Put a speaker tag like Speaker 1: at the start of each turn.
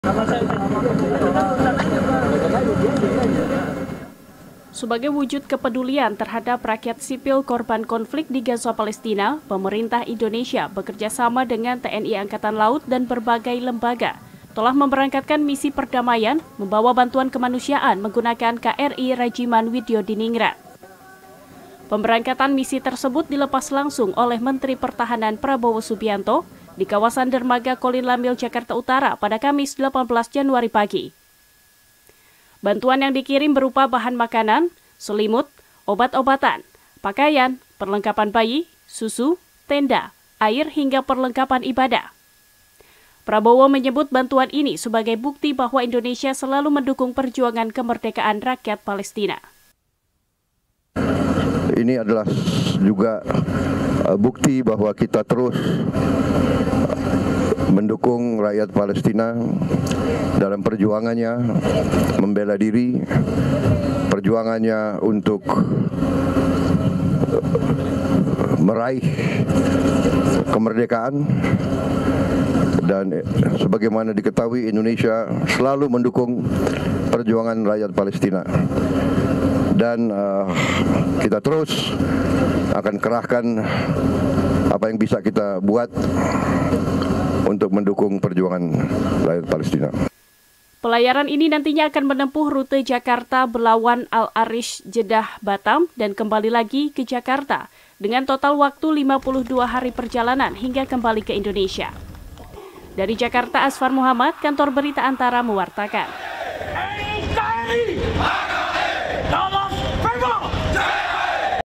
Speaker 1: Sebagai wujud kepedulian terhadap rakyat sipil korban konflik di Gaza, Palestina, pemerintah Indonesia bekerja sama dengan TNI Angkatan Laut dan berbagai lembaga telah memberangkatkan misi perdamaian membawa bantuan kemanusiaan menggunakan KRI Rajiman Widyodiningrat. Pemberangkatan misi tersebut dilepas langsung oleh Menteri Pertahanan Prabowo Subianto di kawasan Dermaga Kolin Lamil, Jakarta Utara pada Kamis 18 Januari pagi. Bantuan yang dikirim berupa bahan makanan, selimut, obat-obatan, pakaian, perlengkapan bayi, susu, tenda, air hingga perlengkapan ibadah. Prabowo menyebut bantuan ini sebagai bukti bahwa Indonesia selalu mendukung perjuangan kemerdekaan rakyat Palestina.
Speaker 2: Ini adalah juga bukti bahwa kita terus mendukung rakyat Palestina dalam perjuangannya membela diri, perjuangannya untuk meraih kemerdekaan. Dan sebagaimana diketahui, Indonesia selalu mendukung perjuangan rakyat Palestina. Dan kita terus akan kerahkan apa yang bisa kita buat untuk mendukung perjuangan rakyat Palestina.
Speaker 1: Pelayaran ini nantinya akan menempuh rute Jakarta, Belawan, Al-Arish, Jeddah, Batam, dan kembali lagi ke Jakarta dengan total waktu 52 hari perjalanan hingga kembali ke Indonesia. Dari Jakarta, Asfar Muhammad, Kantor Berita Antara mewartakan.